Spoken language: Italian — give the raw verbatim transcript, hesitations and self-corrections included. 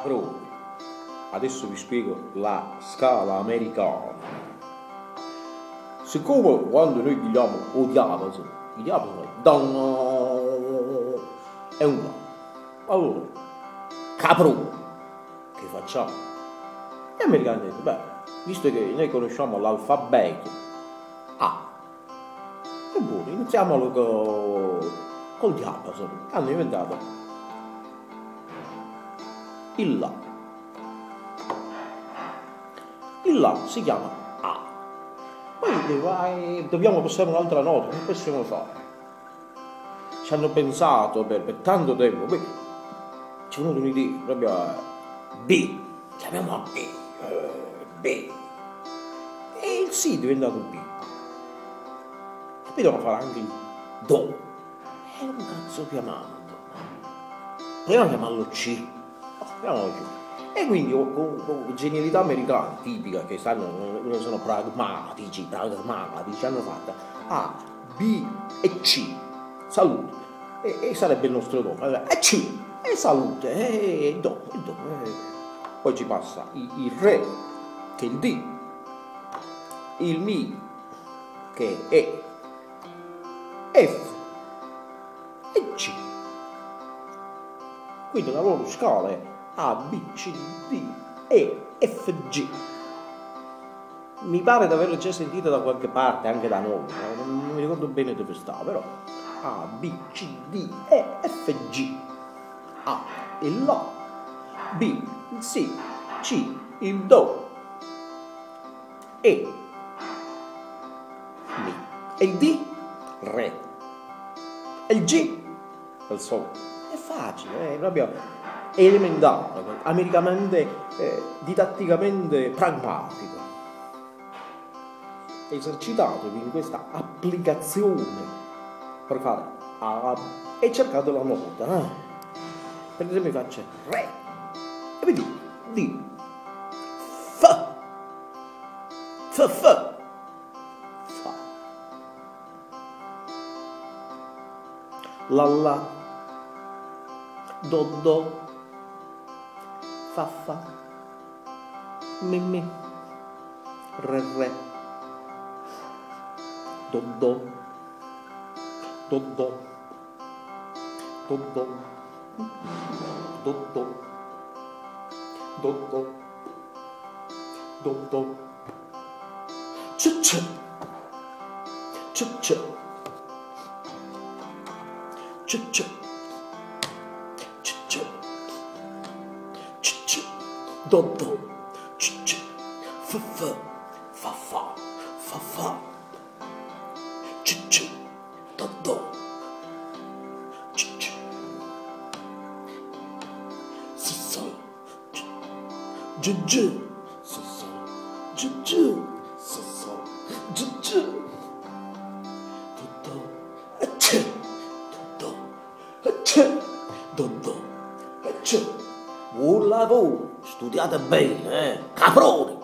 caproni. Adesso vi spiego la scala americana. Siccome quando noi pigliamo o diapaso, il diapaso è don, è un do. Allora, caprone, che facciamo? Gli americani hanno detto, beh, visto che noi conosciamo l'alfabeto A, è buono, iniziamolo co, col diapaso. Hanno inventato il La. Il La si chiama A. Poi vai, dobbiamo passare un'altra nota, che possiamo fare? Ci hanno pensato per, per tanto tempo, poi ci è venuta un'idea, proprio B, chiamiamola B, eh, B. E il sì è diventato B. E poi devono fare anche il Do. E un cazzo chiamando. Proviamo a chiamarlo C. Chiamiamolo C. E quindi con, con genialità americana tipica, che stanno, non sono pragmatici, pragmatici, hanno fatto A, B e C, salute, e, e sarebbe il nostro nome, e C, e salute, e do, e do, e. Poi ci passa il, il Re, che è il D, il Mi, che è E, F, e C. Quindi la loro scala è A, B, C, D, E, F, G. Mi pare di averlo già sentito da qualche parte, anche da noi, non mi ricordo bene dove sta, però A, B, C, D, E, F, G. A, il La, B, il Si, C, il Do, E, Mi, e il D, Re, e il G, il Sol. È facile, è proprio elementare, americanamente, eh, didatticamente pragmatico. Esercitatevi in questa applicazione per fare A e cercate la nota. Eh? Per esempio faccio Re e vedi D, F, F, F, Fa, La, La, Do, Do, Fa, Fa, Mi, Mi, Re, Re, Do, Do, Do, Do, Do, Do, Do, Do, Do, Do, Do, Do, C, C, C, C, C, C, C, C, C, Do, Do, C, C, F, F, Fa, Fa, Fa, Fa, C, C, Do, Do, C, C, S, S, G, G, S, S, G, G, S, S, G, G, Do, Do, C, Do, Do, C, Do, Do, C. Buon lavoro, studiate bene, eh? Caproni!